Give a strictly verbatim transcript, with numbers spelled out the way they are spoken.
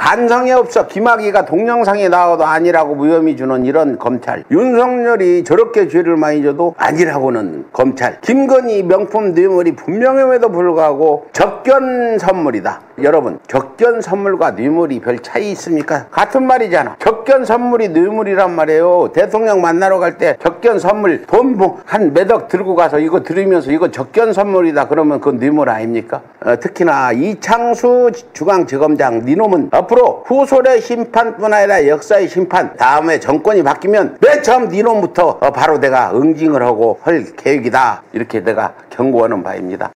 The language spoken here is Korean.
반성이 없어 김학의가 동영상에 나와도 아니라고 무혐의 주는 이런 검찰, 윤석열이 저렇게 죄를 많이 져도 아니라고는 검찰, 김건희 명품 뇌물이 분명함에도 불구하고 적견 선물이다. 여러분, 적견 선물과 뇌물이 별 차이 있습니까? 같은 말이잖아. 적견 선물이 뇌물이란 말이에요. 대통령 만나러 갈 때 적견 선물 돈 한 몇억 들고 가서 이거 들으면서 이거 적견 선물이다 그러면 그건 뇌물 아닙니까? 어, 특히나 이창수 중앙지검장 니놈은 앞으로 후손의 심판뿐 아니라 역사의 심판, 다음에 정권이 바뀌면 맨 처음 니놈부터 어, 바로 내가 응징을 하고 할 계획이다. 이렇게 내가 경고하는 바입니다.